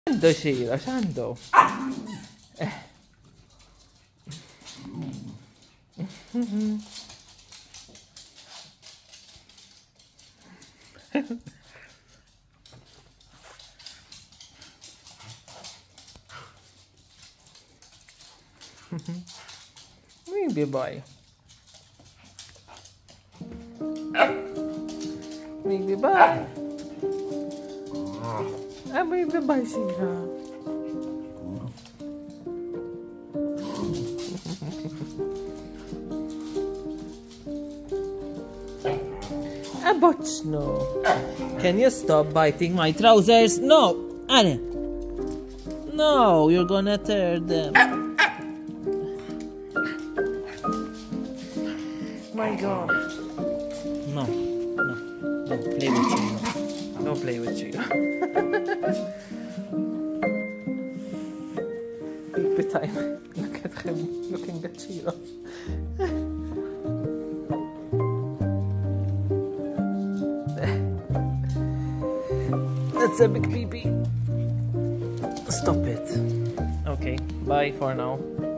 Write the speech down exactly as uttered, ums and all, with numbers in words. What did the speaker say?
Għandu xira, x'għandu? Maybe bye. Maybe bye. Ah, maybe bye, Sira. Ah, but no. Can you stop biting my trousers? No, Annie. No, you're gonna tear them. My God. No, no, don't play with Chino. Don't play with Chino. Big time. Look at him looking at Chino. That's a big pee-pee. Stop it. Okay, bye for now.